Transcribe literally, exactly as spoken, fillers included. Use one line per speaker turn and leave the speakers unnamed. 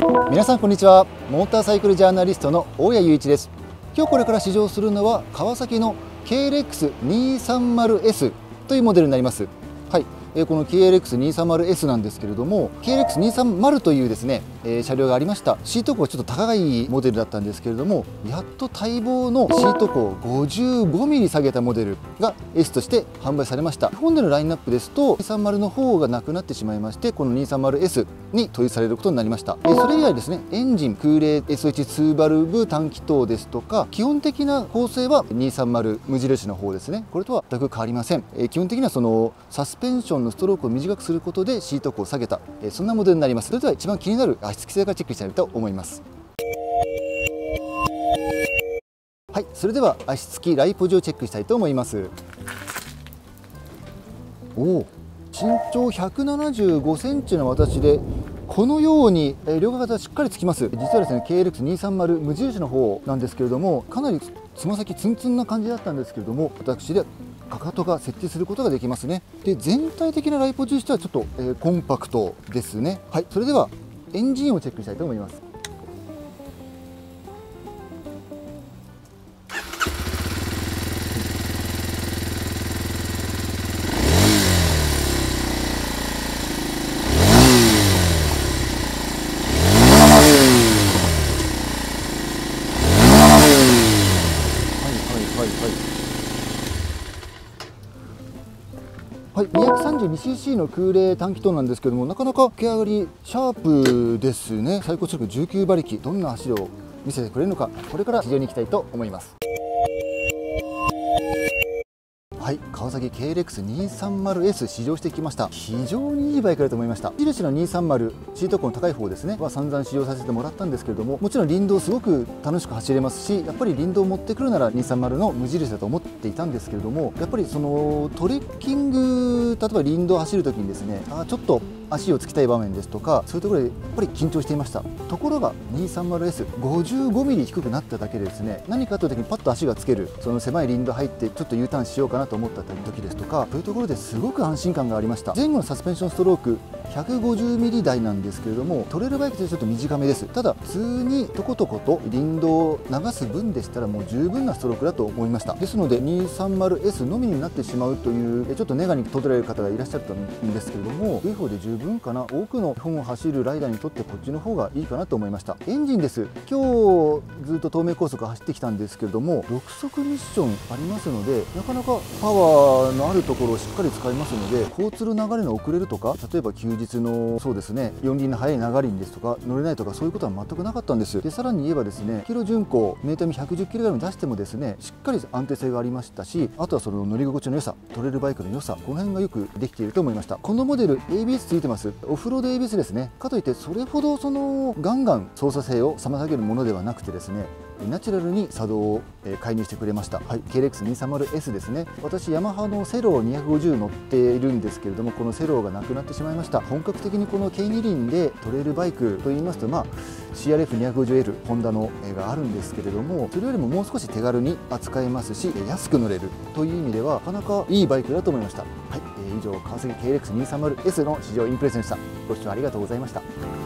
皆さんこんにちは。モーターサイクルジャーナリストの大谷雄一です。今日これから試乗するのは川崎の ケーエルエックスにひゃくさんじゅうエス というモデルになります。はい、えー、この ケーエルエックスにひゃくさんじゅうエス なんですけれども、 ケーエルエックスにひゃくさんじゅう というですね、えー、車両がありました。シート高がちょっと高いモデルだったんですけれども、やっと待望のシート高 ごじゅうごミリ 下げたモデルが エス として販売されました。本でのラインナップですとにひゃくさんじゅうの方がなくなってしまいまして、このにひゃくさんじゅうエス に統一されることになりました。それ以外ですね、エンジン、空冷 エスオーエイチツー バルブ、短気筒ですとか、基本的な構成はにひゃくさんじゅう無印の方ですね。これとは全く変わりません。基本的にはそのサスペンションのストロークを短くすることでシート高を下げた、そんなモデルになります。それでは一番気になる足つき性からチェックしたいと思います。はい、それでは足つきライポジをチェックしたいと思います。おお、身長ひゃくななじゅうごセンチの私でこのように両肩がしっかりつきます。実はですね ケーエルエックスにひゃくさんじゅう 無印の方なんですけれども、かなりつま先ツンツンな感じだったんですけれども、私でかかとが設置することができますね。で、全体的なライポジとしてはちょっと、えー、コンパクトですね。はい、それではエンジンをチェックしたいと思います。はい、にひゃくさんじゅうにシーシー の空冷短気筒なんですけども、なかなか毛上がりシャープですね。最高出力じゅうきゅうばりき、どんな走りを見せてくれるのか、これから試乗に行きたいと思います。はい、川崎 ケーエルエックスにひゃくさんじゅうエス 試乗してきました。非常にいいバイクだと思いました。印のにひゃくさんじゅうシート高の高い方ですねは散々試乗させてもらったんですけれども、もちろん林道すごく楽しく走れますし、やっぱり林道を持ってくるならにひゃくさんじゅうの無印だと思っていたんですけれども、やっぱりそのトレッキング、例えば林道を走るときにですね、あちょっと足をつきたい場面ですとか、そういうところでやっぱり緊張していました。ところが にひゃくさんじゅうエスごじゅうごミリ 低くなっただけでですね、何かという時にパッと足がつける、その狭い林道入ってちょっと U ターンしようかなと思った時ですとか、そういうところですごく安心感がありました。前後のサスペンションストロークひゃくごじゅうミリ台なんですけれども、トレイルバイクとしてちょっと短めです。ただ普通にとことこと林道を流す分でしたらもう十分なストロークだと思いました。ですので にひゃくさんじゅうエス のみになってしまうというちょっとネガにとられる方がいらっしゃったんですけれども、いい方で十分かな。多くの本を走るライダーにとってこっちの方がいいかなと思いました。エンジンです。今日ずっと東名高速走ってきたんですけれども、ろく速ミッションありますので、なかなかパワーのあるところをしっかり使いますので、交通の流れの遅れるとか、例えば休日のそうですね四輪の速い流れにですとか乗れないとか、そういうことは全くなかったんです。でさらに言えばですね、キロ巡航メーターにひゃくじゅっキロぐらい出してもですね、しっかり安定性がありましたし、あとはその乗り心地の良さ、トレイルバイクの良さ、この辺がよくできていると思いました。このモデル エービーエス ついてます。オフロード エービーエス ですね。かといってそれほどそのガンガン操作性を妨げるものではなくてですね、ナチュラルに作動を介入してくれました。はい、ケーエルエックスにひゃくさんじゅうエス ですね。私ヤマハのセローにひゃくごじゅう乗っているんですけれども、このセローがなくなってしまいました。本格的にこの軽二輪でトレイルバイクといいますと、まあ シーアールエフにひゃくごじゅうエル ホンダのがあるんですけれども、それよりももう少し手軽に扱えますし、安く乗れるという意味ではなかなかいいバイクだと思いました。はい、以上川崎 ケーエルエックスにひゃくさんじゅうエス の試乗インプレッションでした。ご視聴ありがとうございました。